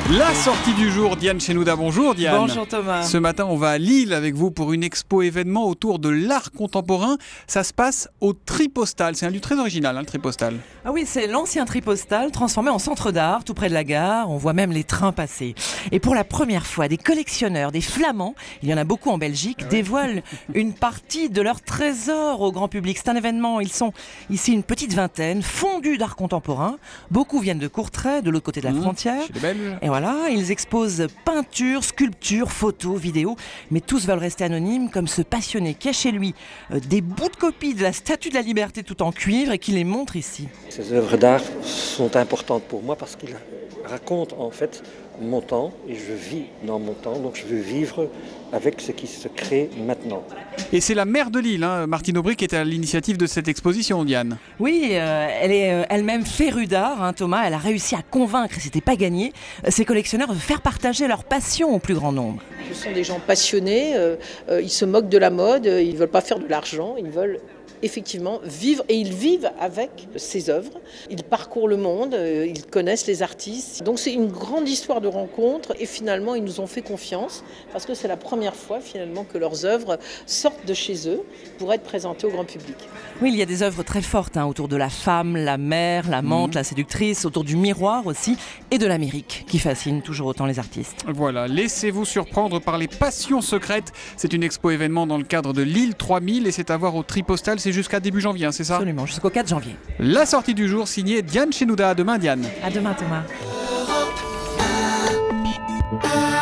La sortie du jour, Diane Chenouda. Bonjour Diane. Bonjour Thomas. Ce matin, on va à Lille avec vous pour une expo événement autour de l'art contemporain. Ça se passe au Tripostal. C'est un lieu très original, hein, le Tripostal. Ah oui, c'est l'ancien Tripostal transformé en centre d'art, tout près de la gare. On voit même les trains passer. Et pour la première fois, des collectionneurs, des Flamands, il y en a beaucoup en Belgique, dévoilent une partie de leur trésor au grand public. C'est un événement, ils sont ici une petite vingtaine, fondus d'art contemporain. Beaucoup viennent de Courtrai, de l'autre côté de la frontière. Chez les Belges. Et voilà, ils exposent peinture, sculpture, photos, vidéos, mais tous veulent rester anonymes, comme ce passionné qui a chez lui des bouts de copie de la Statue de la Liberté tout en cuivre et qui les montre ici. Ces œuvres d'art sont importantes pour moi parce qu'ils racontent en fait mon temps et je vis dans mon temps, donc je veux vivre avec ce qui se crée maintenant. Et c'est la maire de Lille, hein, Martine Aubry, qui est à l'initiative de cette exposition, Diane. Oui, elle est elle-même férue d'art, hein, Thomas. Elle a réussi à convaincre, et c'était pas gagné, ses collectionneurs de faire partager leur passion au plus grand nombre. Ce sont des gens passionnés, ils se moquent de la mode, ils ne veulent pas faire de l'argent, ils veulent effectivement vivre, et ils vivent avec ces œuvres. Ils parcourent le monde, ils connaissent les artistes. Donc c'est une grande histoire de rencontre et finalement ils nous ont fait confiance parce que c'est la première fois finalement que leurs œuvres sortent de chez eux pour être présentées au grand public. Oui, il y a des œuvres très fortes, hein, autour de la femme, la mère, l'amante, la séductrice, autour du miroir aussi, et de l'Amérique, qui fascine toujours autant les artistes. Voilà, laissez-vous surprendre par les passions secrètes. C'est une expo événement dans le cadre de Lille 3000 et c'est à voir au Tripostal. C'est jusqu'à début janvier, hein, c'est ça ? Absolument, jusqu'au 4 janvier. La sortie du jour signée Diane Chenouda. À demain, Diane. À demain, Thomas.